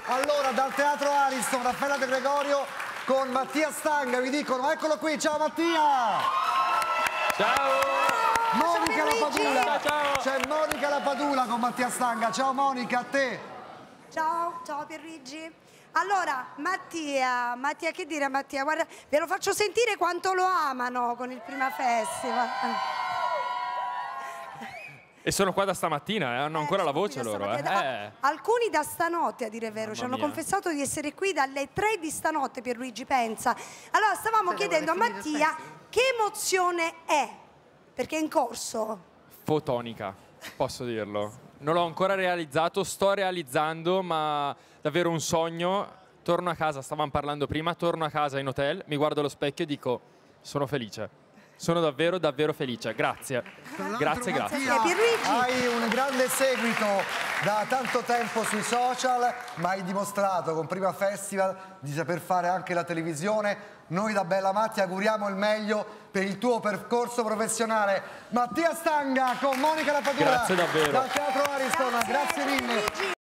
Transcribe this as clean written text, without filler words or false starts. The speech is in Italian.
Allora, dal Teatro Ariston, Raffaella De Gregorio con Mattia Stanga, vi dicono eccolo qui, ciao Mattia! Ciao! Monica Lapadula! Ciao! C'è Monica Lapadula con Mattia Stanga, ciao Monica, a te! Ciao, ciao Pierluigi. Allora, Mattia, che dire Mattia? Guarda, ve lo faccio sentire quanto lo amano con il Prima Festival. E sono qua da stamattina, hanno ancora la voce loro. Alcuni da stanotte, a dire il vero, ci hanno mia. confessato di essere qui dalle 3 di stanotte, Pierluigi, pensa. Allora, stavamo chiedendo a Mattia che emozione è, perché è in corso. Fotonica, posso dirlo. Non l'ho ancora realizzato, sto realizzando, ma davvero un sogno. Torno a casa, stavamo parlando prima, torno a casa in hotel, mi guardo allo specchio e dico, sono felice. Sono davvero, davvero felice. Grazie. Grazie. Hai un grande seguito da tanto tempo sui social, ma hai dimostrato con Prima Festival di saper fare anche la televisione. Noi da Bella Matti auguriamo il meglio per il tuo percorso professionale. Mattia Stanga con Monica Lapadula. Grazie davvero. Dal Teatro Ariston, grazie mille.